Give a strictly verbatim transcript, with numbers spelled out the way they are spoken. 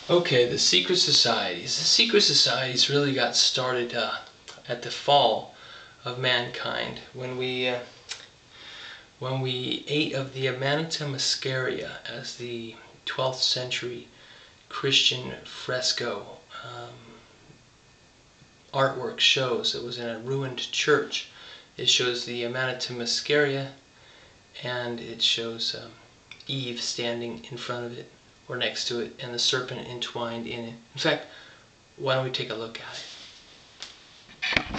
Okay, the secret societies. The secret societies really got started uh, at the fall of mankind when we uh, when we ate of the Amanita muscaria, as the twelfth century Christian fresco um, artwork shows. It was in a ruined church. It shows the Amanita muscaria, and it shows um, Eve standing in front of it or next to it, and the serpent entwined in it. In fact, why don't we take a look at it?